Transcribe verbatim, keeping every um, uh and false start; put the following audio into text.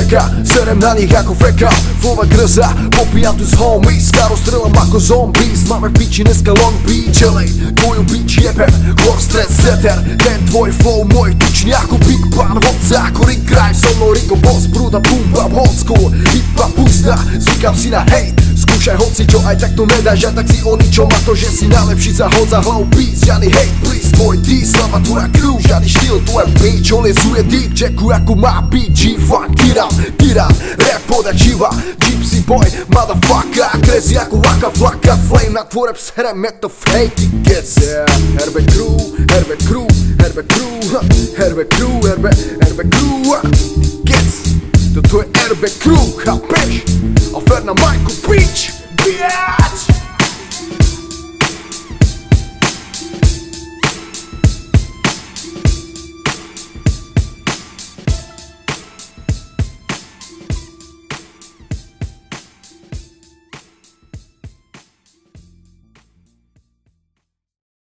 čaká, serem na nich ako fekal. Flova grza, popijam tu s homies, staro strelam ako zombies. Máme v piči dneska Long Beach, L A, tvoju bitch jebem, horse trendsetter. Ten tvoj flow, môj tučný ako Big Pan, vodca ako Rick Grimes, so mnou Rico Boss, prúda, pumpa, old school, hip-hop pustá, zvykam si na hate. Skúšaj hoci čo, aj tak to nedáš, a tak si o ničom, a to, že si najlepší za hod za hlavu beats. Žiadny hate, please, tvoj D, slava tvoja crew, žiadny štýl, tvoja bitch, olezuje deep, jacku ako má beat, G-Funk, tyran, tyran, rap podať živa, Gypsy boy, motherfucker, crazy ako Waka Flocka, flame na tvoj rap, serem, je to fake, it gets, yeah, R B crew, R B crew, R B crew, R B crew, R B, R B crew, gets, toto je R B crew, chápeš? Afer na Michael Beach, bitch!